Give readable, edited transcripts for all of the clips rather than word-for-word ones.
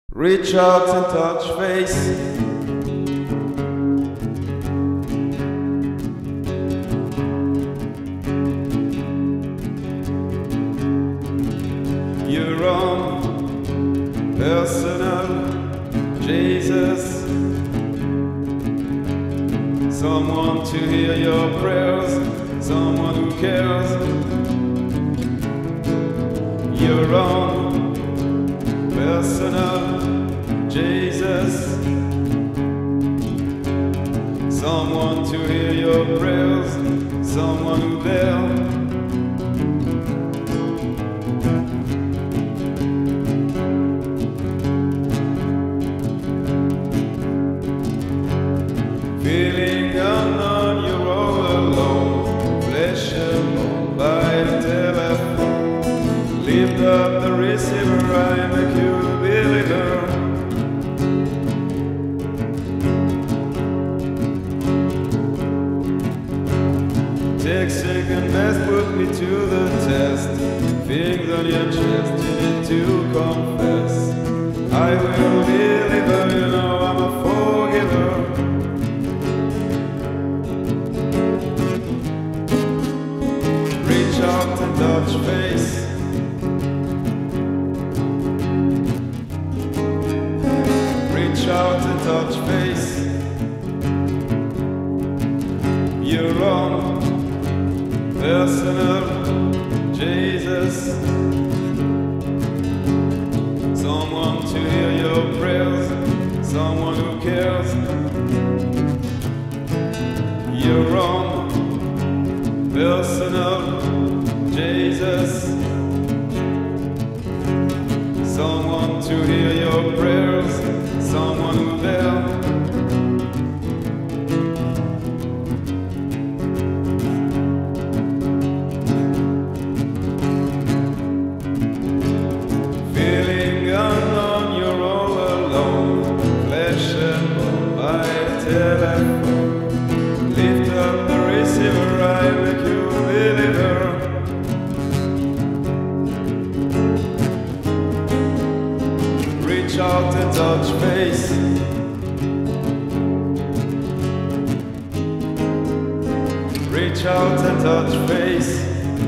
Reach out and touch face. Your own personal Jesus. Someone to hear your prayers, someone who cares. Your own personal Jesus. Someone to hear your prayers, someone who there. Feeling unknown, you're all alone. Flesh and bone by the telephone. Lift up the receiver, I make you a believer. Take second best, put me to the test. Fingers on your chest, you need to confess. I will deliver, you know I'm a forgiver. Reach out and touch face. Reach out and touch face. Your own personal Jesus. Someone to hear your prayers, someone who cares. Your own personal Jesus. Someone to hear your prayers, someone who there. Feeling unknown, you're all alone. Flesh and bone by telephone. Lift up the receiver, I make you a believer. Reach out and touch face. Reach out and touch face.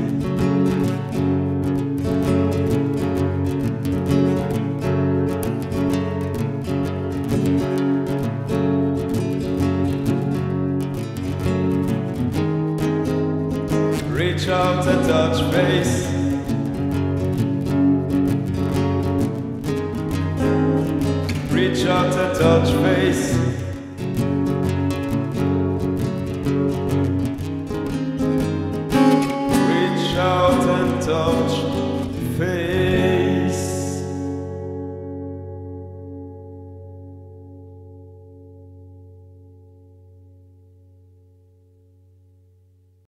Reach out and touch face. Reach out and touch face.